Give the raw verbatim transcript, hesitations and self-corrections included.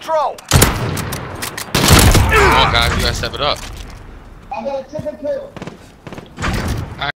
control. Come on, guys, you gotta step it up. I got a chicken kill.